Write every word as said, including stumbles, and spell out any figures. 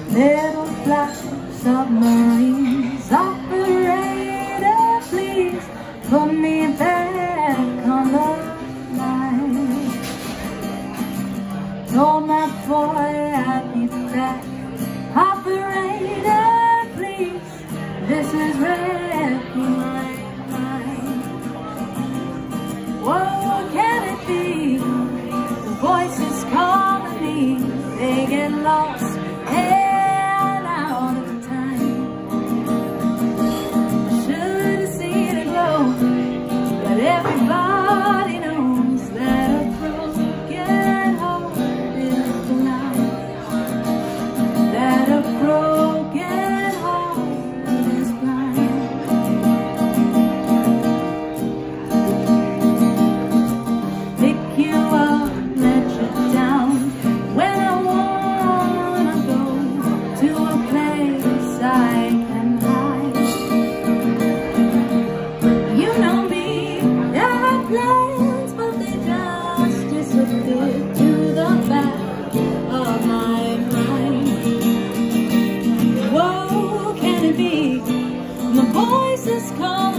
Little flagship submarines, operator, please put me back on the line. Told my boy I'd be back. Operator, please, this is wrecking my mind. Whoa, can it be? The voices calling me, they get lost and out of time. Should have seen it glow, but everybody knows that a broken heart is blind. That a broken heart is blind. Pick you up, let you down. When I wanna go to a place I can hide. You know me, I have plans, but they just disappear to the back of my mind. Whoa, can it be? The voices call.